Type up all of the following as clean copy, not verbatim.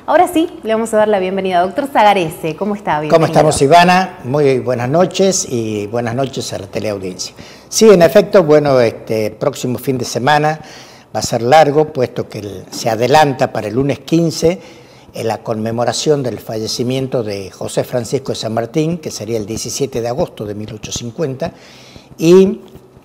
Ahora sí, le vamos a dar la bienvenida. Doctor Zagarese, ¿cómo está? Bienvenido. ¿Cómo estamos, Ivana? Muy buenas noches y buenas noches a la teleaudiencia. Sí, en efecto, bueno, este próximo fin de semana va a ser largo, puesto que se adelanta para el lunes 15 en la conmemoración del fallecimiento de José Francisco de San Martín, que sería el 17 de agosto de 1850, y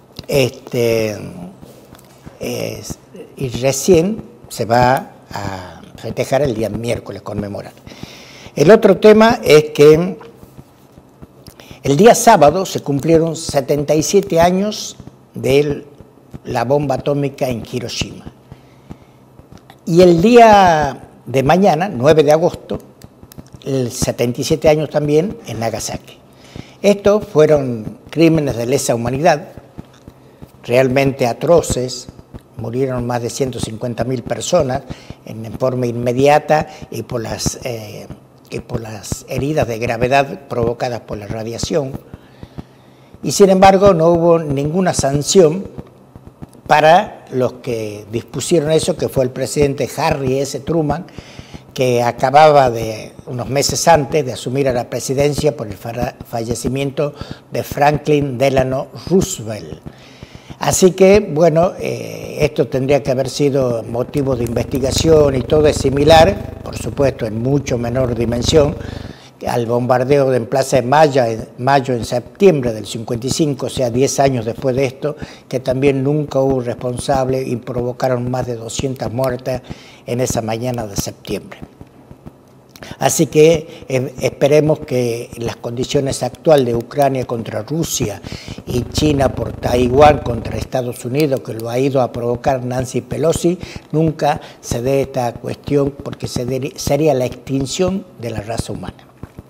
recién se va a festejar el día miércoles, conmemorar. El otro tema es que el día sábado se cumplieron 77 años de la bomba atómica en Hiroshima. Y el día de mañana, 9 de agosto, el 77 años también en Nagasaki. Estos fueron crímenes de lesa humanidad, realmente atroces. Murieron más de 150.000 personas en forma inmediata y por las heridas de gravedad provocadas por la radiación. Y sin embargo no hubo ninguna sanción para los que dispusieron eso, que fue el presidente Harry S. Truman, que acababa de unos meses antes de asumir a la presidencia por el fallecimiento de Franklin Delano Roosevelt. Así que, bueno, esto tendría que haber sido motivo de investigación y todo es similar, por supuesto en mucho menor dimensión, al bombardeo en Plaza de Mayo en septiembre del 55, o sea, 10 años después de esto, que también nunca hubo responsable y provocaron más de 200 muertes en esa mañana de septiembre. Así que esperemos que las condiciones actuales de Ucrania contra Rusia y China por Taiwán contra Estados Unidos, que lo ha ido a provocar Nancy Pelosi, nunca se dé esta cuestión, porque sería la extinción de la raza humana.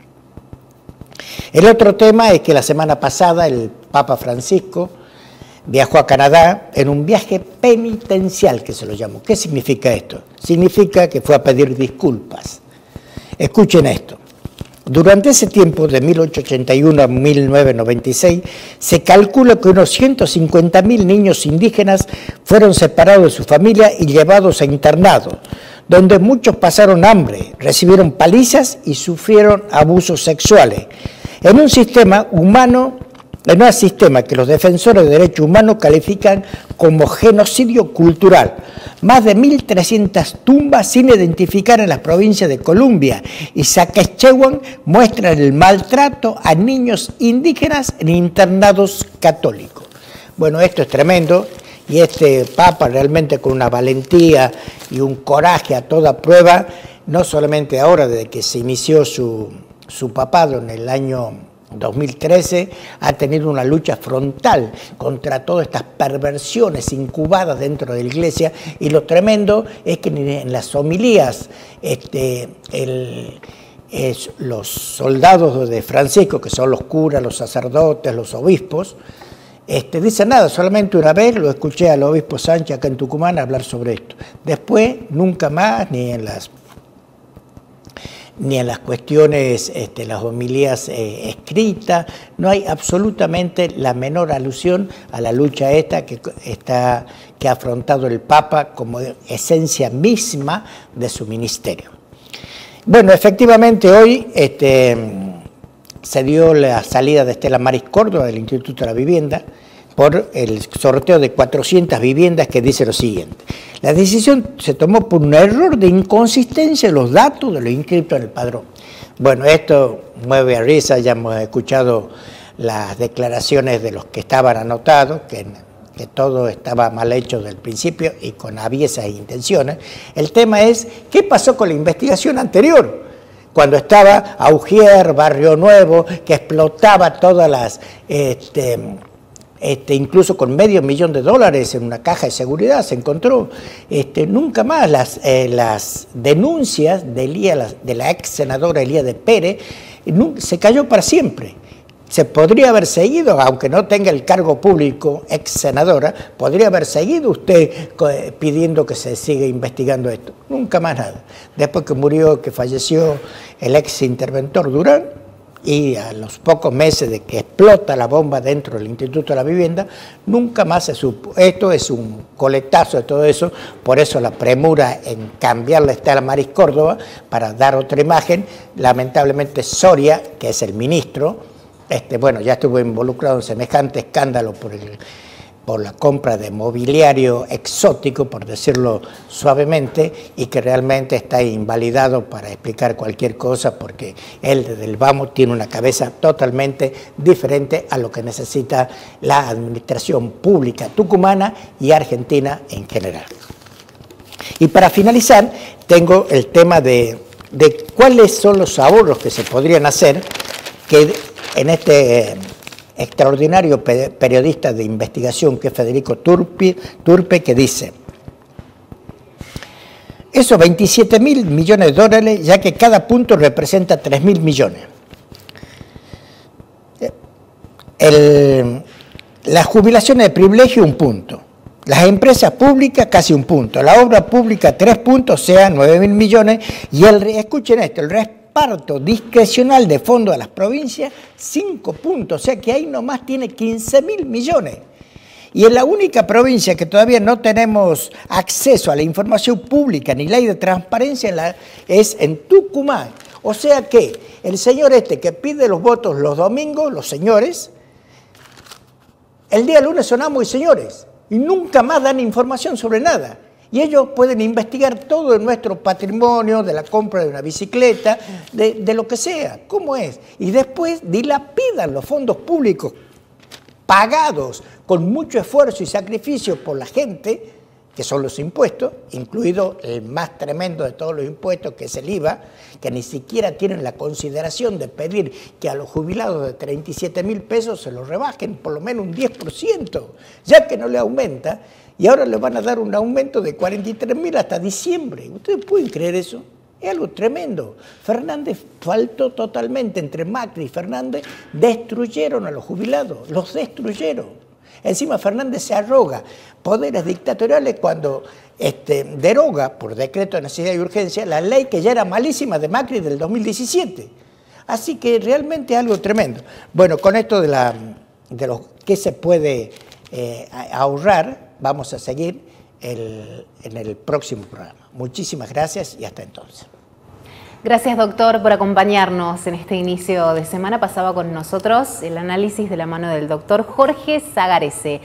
El otro tema es que la semana pasada el Papa Francisco viajó a Canadá en un viaje penitencial, que se lo llamó. ¿Qué significa esto? Significa que fue a pedir disculpas. Escuchen esto. Durante ese tiempo, de 1881 a 1996, se calcula que unos 150.000 niños indígenas fueron separados de su familia y llevados a internados, donde muchos pasaron hambre, recibieron palizas y sufrieron abusos sexuales. En un sistema que los defensores de derechos humanos califican como genocidio cultural. Más de 1.300 tumbas sin identificar en las provincias de Columbia y Saskatchewan muestran el maltrato a niños indígenas en internados católicos. Bueno, esto es tremendo y este Papa realmente con una valentía y un coraje a toda prueba, no solamente ahora desde que se inició su papado en el año 2013, ha tenido una lucha frontal contra todas estas perversiones incubadas dentro de la Iglesia, y lo tremendo es que en las homilías los soldados de Francisco, que son los curas, los sacerdotes, los obispos, dicen nada. Solamente una vez lo escuché al obispo Sánchez acá en Tucumán hablar sobre esto. Después nunca más, ni en las cuestiones, las homilías escritas, no hay absolutamente la menor alusión a la lucha que ha afrontado el Papa como esencia misma de su ministerio. Bueno, efectivamente hoy se dio la salida de Estela Maris Córdoba del Instituto de la Vivienda por el sorteo de 400 viviendas, que dice lo siguiente: la decisión se tomó por un error de inconsistencia de los datos de los inscritos en el padrón. Bueno, esto mueve a risa, ya hemos escuchado las declaraciones de los que estaban anotados, que todo estaba mal hecho desde el principio y con aviesas intenciones. El tema es, ¿qué pasó con la investigación anterior? Cuando estaba Augier, Barrio Nuevo, que explotaba todas las... incluso con $500,000 en una caja de seguridad se encontró. Nunca más las denuncias de la ex senadora Elías Pérez se cayó para siempre. Se podría haber seguido, aunque no tenga el cargo público, ex senadora, podría haber seguido usted pidiendo que se siga investigando esto. Nunca más nada. Después que falleció el ex interventor Durán, y a los pocos meses de que explota la bomba dentro del Instituto de la Vivienda, nunca más se supo. Esto es un coletazo de todo eso, por eso la premura en cambiar la Estela Maris Córdoba para dar otra imagen. Lamentablemente Soria, que es el ministro, bueno, ya estuvo involucrado en semejante escándalo por la compra de mobiliario exótico, por decirlo suavemente, y que realmente está invalidado para explicar cualquier cosa, porque él desde el vamos tiene una cabeza totalmente diferente a lo que necesita la administración pública tucumana y argentina en general. Y para finalizar, tengo el tema de cuáles son los ahorros que se podrían hacer, que en este extraordinario periodista de investigación que es Federico Turpe, que dice: esos 27.000 millones de dólares, ya que cada punto representa 3.000 millones. Las jubilaciones de privilegio, 1 punto. Las empresas públicas, casi 1 punto. La obra pública, 3 puntos, o sea, 9.000 millones. Y escuchen esto, el reparto discrecional de fondos a las provincias, 5 puntos, o sea que ahí nomás tiene 15.000 millones. Y en la única provincia que todavía no tenemos acceso a la información pública ni ley de transparencia es en Tucumán. O sea que el señor que pide los votos los domingos, los señores, el día lunes son amos y señores, y nunca más dan información sobre nada. Y ellos pueden investigar todo de nuestro patrimonio, de la compra de una bicicleta, de lo que sea, cómo es. Y después dilapidan los fondos públicos pagados con mucho esfuerzo y sacrificio por la gente, que son los impuestos, incluido el más tremendo de todos los impuestos, que es el IVA, que ni siquiera tienen la consideración de pedir que a los jubilados de 37.000 pesos se los rebajen por lo menos un 10%, ya que no le aumenta. Y ahora le van a dar un aumento de 43.000 hasta diciembre. ¿Ustedes pueden creer eso? Es algo tremendo. Fernández faltó totalmente. Entre Macri y Fernández destruyeron a los jubilados, los destruyeron. Encima Fernández se arroga poderes dictatoriales cuando deroga por decreto de necesidad y urgencia la ley que ya era malísima de Macri del 2017. Así que realmente es algo tremendo. Bueno, con esto de lo que se puede ahorrar, vamos a seguir en el próximo programa. Muchísimas gracias y hasta entonces. Gracias, doctor, por acompañarnos en este inicio de semana. Pasaba con nosotros el análisis de la mano del doctor Jorge Sagarese.